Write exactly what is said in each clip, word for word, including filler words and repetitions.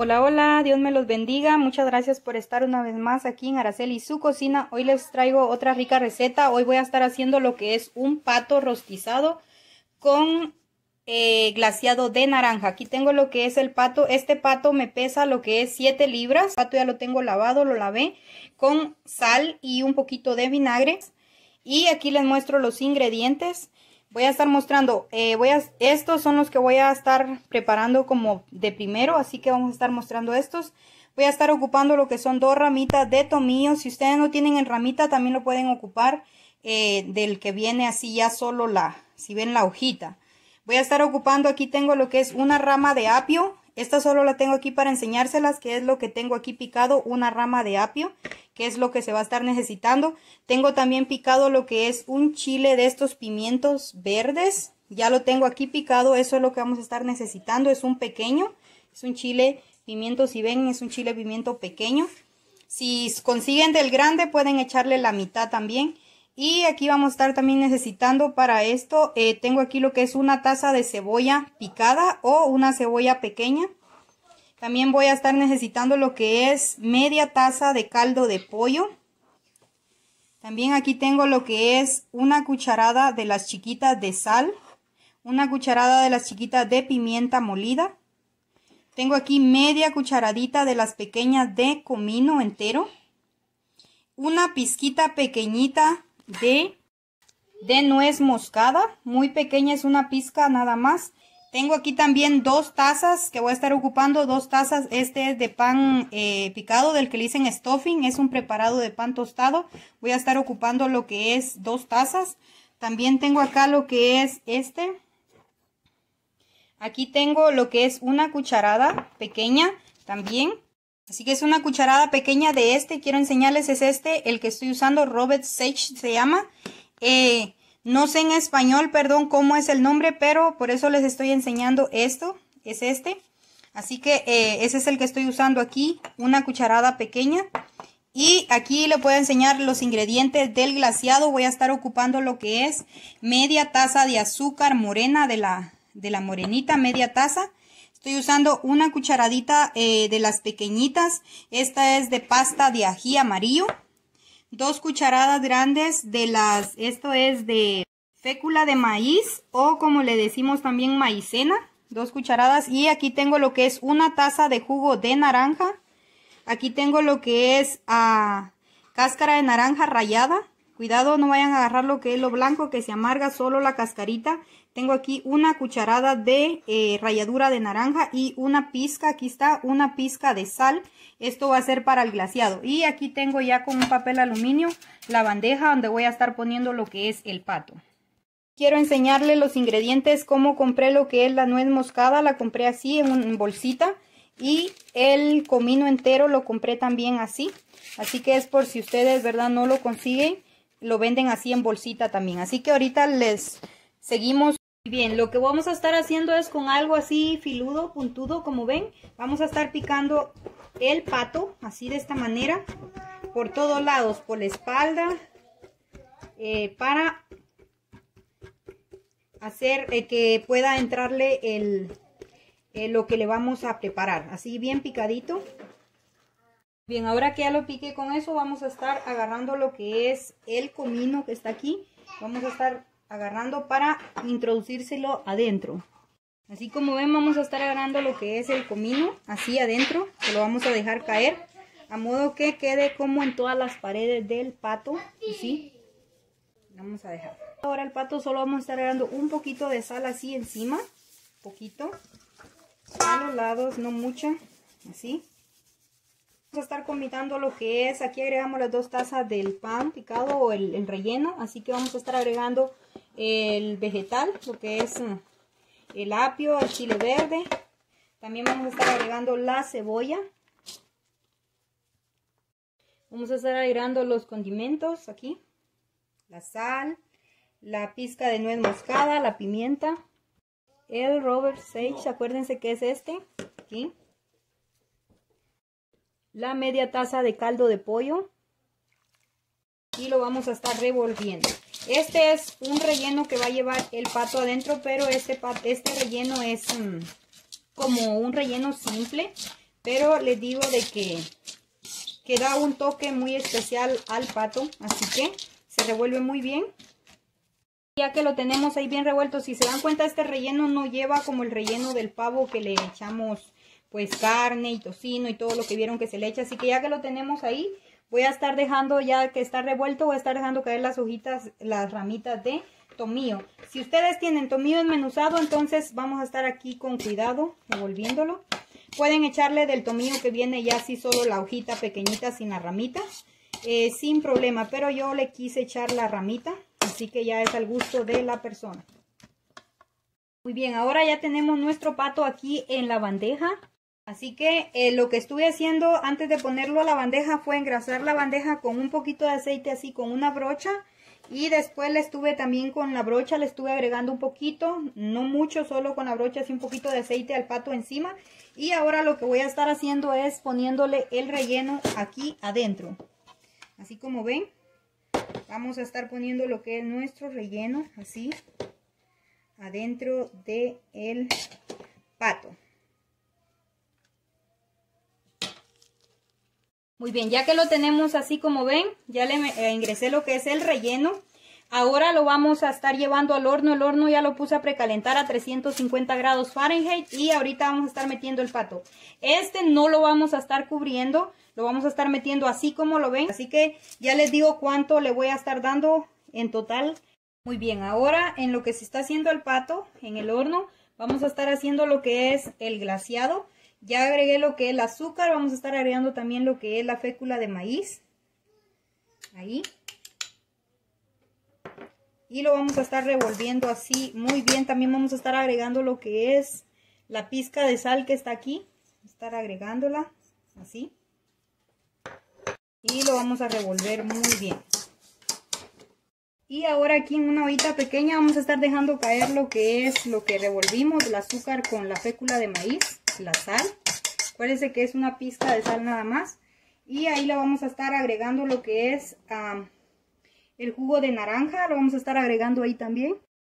Hola, hola, Dios me los bendiga. Muchas gracias por estar una vez más aquí en Araceli y su cocina. Hoy les traigo otra rica receta. Hoy voy a estar haciendo lo que es un pato rostizado con eh, glaseado de naranja. Aquí tengo lo que es el pato. Este pato me pesa lo que es siete libras. El pato ya lo tengo lavado, lo lavé con sal y un poquito de vinagre. Y aquí les muestro los ingredientes. Voy a estar mostrando, eh, voy a, estos son los que voy a estar preparando como de primero, así que vamos a estar mostrando estos. Voy a estar ocupando lo que son dos ramitas de tomillo. Si ustedes no tienen en ramita, también lo pueden ocupar eh, del que viene así ya solo la, si ven la hojita. Voy a estar ocupando, aquí tengo lo que es una rama de apio. Esta solo la tengo aquí para enseñárselas, que es lo que tengo aquí picado, una rama de apio, que es lo que se va a estar necesitando. Tengo también picado lo que es un chile de estos pimientos verdes. Ya lo tengo aquí picado, eso es lo que vamos a estar necesitando. Es un pequeño, es un chile pimiento, si ven, es un chile pimiento pequeño. Si consiguen del grande, pueden echarle la mitad también. Y aquí vamos a estar también necesitando para esto, eh, tengo aquí lo que es una taza de cebolla picada o una cebolla pequeña. También voy a estar necesitando lo que es media taza de caldo de pollo. También aquí tengo lo que es una cucharada de las chiquitas de sal. Una cucharada de las chiquitas de pimienta molida. Tengo aquí media cucharadita de las pequeñas de comino entero. Una pizquita pequeñita de, de nuez moscada. Muy pequeña, es una pizca nada más. Tengo aquí también dos tazas que voy a estar ocupando, dos tazas. Este es de pan eh, picado, del que le dicen stuffing, es un preparado de pan tostado. Voy a estar ocupando lo que es dos tazas. También tengo acá lo que es este. Aquí tengo lo que es una cucharada pequeña también. Así que es una cucharada pequeña de este. Quiero enseñarles, es este, el que estoy usando, Robert Sage se llama. Eh... No sé en español, perdón, cómo es el nombre, pero por eso les estoy enseñando esto. Es este. Así que eh, ese es el que estoy usando aquí. Una cucharada pequeña. Y aquí le puedo enseñar los ingredientes del glaseado. Voy a estar ocupando lo que es media taza de azúcar morena de la, de la morenita. Media taza. Estoy usando una cucharadita eh, de las pequeñitas. Esta es de pasta de ají amarillo. Dos cucharadas grandes de las, esto es de fécula de maíz o como le decimos también maicena. Dos cucharadas y aquí tengo lo que es una taza de jugo de naranja. Aquí tengo lo que es ah, cáscara de naranja rallada. Cuidado, no vayan a agarrar lo que es lo blanco que se amarga, solo la cascarita. Tengo aquí una cucharada de eh, ralladura de naranja y una pizca, aquí está, una pizca de sal. Esto va a ser para el glaseado. Y aquí tengo ya con un papel aluminio la bandeja donde voy a estar poniendo lo que es el pato. Quiero enseñarles los ingredientes, cómo compré lo que es la nuez moscada. La compré así en una bolsita. Y el comino entero lo compré también así. Así que es por si ustedes, ¿verdad?, no lo consiguen. Lo venden así en bolsita también. Así que ahorita les seguimos. Bien, lo que vamos a estar haciendo es con algo así filudo, puntudo, como ven. Vamos a estar picando el pato, así de esta manera, por todos lados, por la espalda, eh, para hacer eh, que pueda entrarle el, eh, lo que le vamos a preparar, así bien picadito. Bien, ahora que ya lo piqué con eso, vamos a estar agarrando lo que es el comino que está aquí. Vamos a estar agarrando para introducírselo adentro. Así como ven, vamos a estar agarrando lo que es el comino así adentro. Se lo vamos a dejar caer a modo que quede como en todas las paredes del pato. Así. Vamos a dejar. Ahora el pato solo vamos a estar agregando un poquito de sal así encima. Poquito. A los lados, no mucha. Así. Vamos a estar combinando lo que es, aquí agregamos las dos tazas del pan picado o el, el relleno, así que vamos a estar agregando el vegetal, lo que es el apio, el chile verde. También vamos a estar agregando la cebolla. Vamos a estar agregando los condimentos aquí, la sal, la pizca de nuez moscada, la pimienta, el Robert Sage, acuérdense que es este, aquí. La media taza de caldo de pollo y lo vamos a estar revolviendo. Este es un relleno que va a llevar el pato adentro, pero este, este relleno es um, como un relleno simple. pero les digo de que, que da un toque muy especial al pato, así que se revuelve muy bien. Ya que lo tenemos ahí bien revuelto, si se dan cuenta, este relleno no lleva como el relleno del pavo, que le echamos pues carne y tocino y todo lo que vieron que se le echa. Así que ya que lo tenemos ahí, voy a estar dejando, ya que está revuelto, voy a estar dejando caer las hojitas, las ramitas de tomillo. Si ustedes tienen tomillo desmenuzado, entonces vamos a estar aquí con cuidado revolviéndolo. Pueden echarle del tomillo que viene ya así solo la hojita pequeñita sin la ramita, eh, sin problema, pero yo le quise echar la ramita, así que ya es al gusto de la persona. Muy bien, ahora ya tenemos nuestro pato aquí en la bandeja. Así que eh, lo que estuve haciendo antes de ponerlo a la bandeja fue engrasar la bandeja con un poquito de aceite, así con una brocha. Y después le estuve también con la brocha, le estuve agregando un poquito, no mucho, solo con la brocha, así un poquito de aceite al pato encima. Y ahora lo que voy a estar haciendo es poniéndole el relleno aquí adentro. Así como ven, vamos a estar poniendo lo que es nuestro relleno, así, adentro del pato. Muy bien, ya que lo tenemos así como ven, ya le eh, ingresé lo que es el relleno. Ahora lo vamos a estar llevando al horno. El horno ya lo puse a precalentar a trescientos cincuenta grados Fahrenheit y ahorita vamos a estar metiendo el pato. Este no lo vamos a estar cubriendo, lo vamos a estar metiendo así como lo ven. Así que ya les digo cuánto le voy a estar dando en total. Muy bien, ahora en lo que se está haciendo el pato en el horno, vamos a estar haciendo lo que es el glaseado. Ya agregué lo que es el azúcar, vamos a estar agregando también lo que es la fécula de maíz. Ahí. Y lo vamos a estar revolviendo así muy bien. También vamos a estar agregando lo que es la pizca de sal que está aquí. Vamos a estar agregándola así. Y lo vamos a revolver muy bien. Y ahora aquí en una ollita pequeña vamos a estar dejando caer lo que es lo que revolvimos, el azúcar con la fécula de maíz, la sal. Acuérdense que es una pizca de sal nada más. Y ahí le vamos a estar agregando lo que es um, el jugo de naranja, lo vamos a estar agregando ahí también.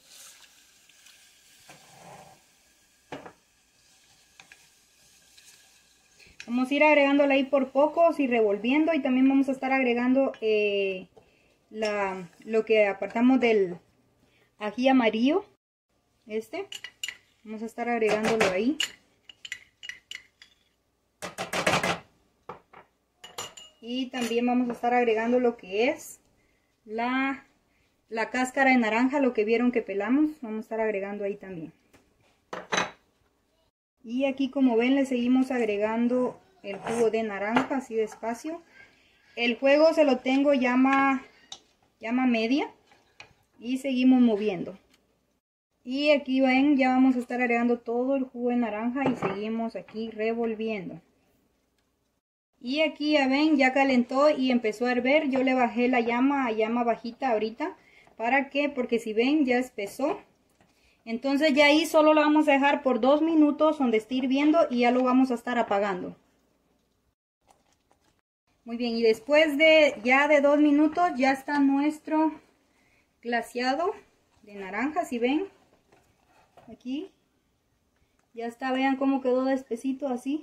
Vamos a ir agregándole ahí por pocos y revolviendo, y también vamos a estar agregando eh, la, lo que apartamos del ají amarillo. Este, vamos a estar agregándolo ahí. Y también vamos a estar agregando lo que es la, la cáscara de naranja, lo que vieron que pelamos, vamos a estar agregando ahí también. Y aquí como ven le seguimos agregando el jugo de naranja así despacio. El fuego se lo tengo llama, llama media y seguimos moviendo. Y aquí ven, ya vamos a estar agregando todo el jugo de naranja y seguimos aquí revolviendo. Y aquí ya ven, ya calentó y empezó a hervir. Yo le bajé la llama a llama bajita ahorita. ¿Para qué? Porque si ven ya espesó. Entonces ya ahí solo lo vamos a dejar por dos minutos donde esté hirviendo y ya lo vamos a estar apagando. Muy bien, y después de ya de dos minutos ya está nuestro glaseado de naranja. Si ven, aquí ya está, vean cómo quedó de espesito así.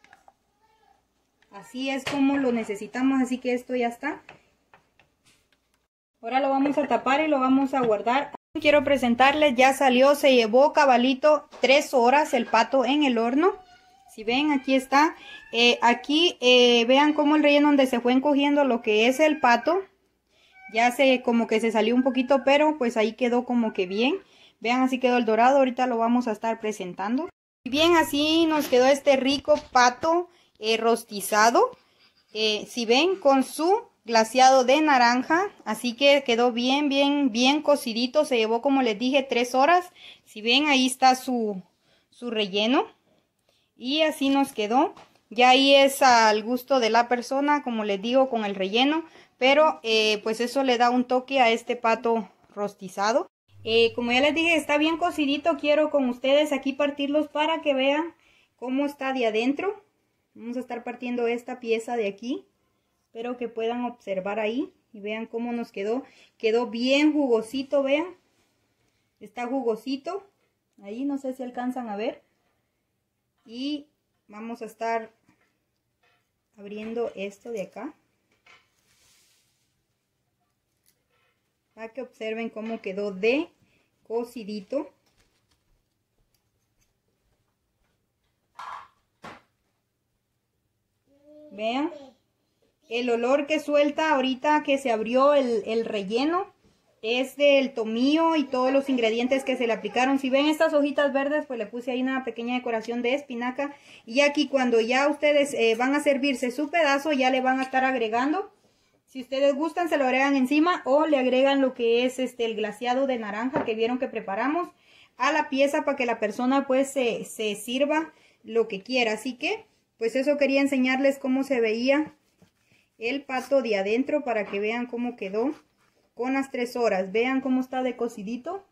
Así es como lo necesitamos, así que esto ya está. Ahora lo vamos a tapar y lo vamos a guardar. Quiero presentarles, ya salió, se llevó cabalito tres horas el pato en el horno. Si ven, aquí está. Eh, aquí eh, vean cómo el relleno donde se fue encogiendo lo que es el pato. Ya se como que se salió un poquito, pero pues ahí quedó como que bien. Vean, así quedó el dorado. Ahorita lo vamos a estar presentando. Y bien, así nos quedó este rico pato eh, rostizado. Eh, si ven, con su glaseado de naranja. Así que quedó bien, bien, bien cocidito. Se llevó, como les dije, tres horas. Si ven, ahí está su, su relleno. Y así nos quedó. Ya ahí es al gusto de la persona, como les digo, con el relleno. Pero eh, pues eso le da un toque a este pato rostizado. Eh, como ya les dije, está bien cocidito. Quiero con ustedes aquí partirlos para que vean cómo está de adentro. Vamos a estar partiendo esta pieza de aquí. Espero que puedan observar ahí y vean cómo nos quedó. Quedó bien jugosito, vean. Está jugosito. Ahí no sé si alcanzan a ver. Y vamos a estar abriendo esto de acá. Para que observen cómo quedó de cocidito. Vean el olor que suelta ahorita que se abrió el, el relleno. Es del tomillo y todos los ingredientes que se le aplicaron. Si ven estas hojitas verdes, pues le puse ahí una pequeña decoración de espinaca. Y aquí cuando ya ustedes eh, van a servirse su pedazo, ya le van a estar agregando. Si ustedes gustan, se lo agregan encima o le agregan lo que es este el glaseado de naranja que vieron que preparamos a la pieza para que la persona pues se, se sirva lo que quiera. Así que pues eso quería enseñarles cómo se veía el pato de adentro para que vean cómo quedó con las tres horas. Vean cómo está de cocidito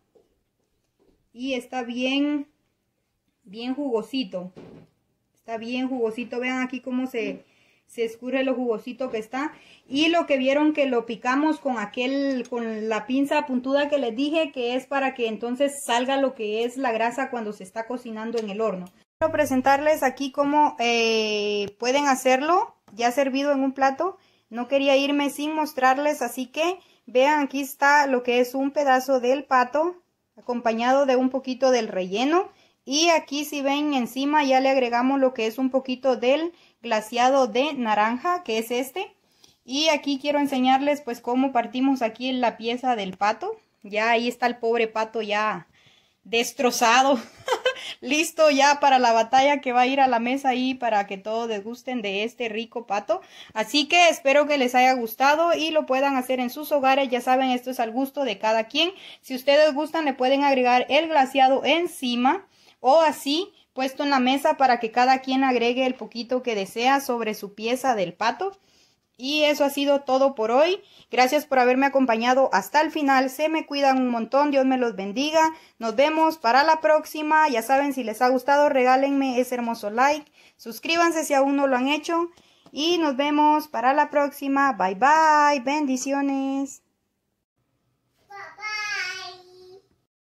y está bien, bien jugosito. Está bien jugosito. Vean aquí cómo se... se escurre lo jugosito que está. Y lo que vieron que lo picamos con aquel, con la pinza puntuda que les dije, que es para que entonces salga lo que es la grasa cuando se está cocinando en el horno. Quiero presentarles aquí cómo eh, pueden hacerlo ya servido en un plato. No quería irme sin mostrarles, así que vean, aquí está lo que es un pedazo del pato acompañado de un poquito del relleno. Y aquí si ven encima ya le agregamos lo que es un poquito del glaseado de naranja, que es este. Y aquí quiero enseñarles pues cómo partimos aquí en la pieza del pato. Ya ahí está el pobre pato ya destrozado. Listo ya para la batalla que va a ir a la mesa ahí para que todos degusten de este rico pato. Así que espero que les haya gustado y lo puedan hacer en sus hogares. Ya saben, esto es al gusto de cada quien. Si ustedes gustan, le pueden agregar el glaseado encima o así puesto en la mesa para que cada quien agregue el poquito que desea sobre su pieza del pato. Y eso ha sido todo por hoy. Gracias por haberme acompañado hasta el final. Se me cuidan un montón. Dios me los bendiga. Nos vemos para la próxima. Ya saben, si les ha gustado, regálenme ese hermoso like. Suscríbanse si aún no lo han hecho. Y nos vemos para la próxima. Bye bye. Bendiciones.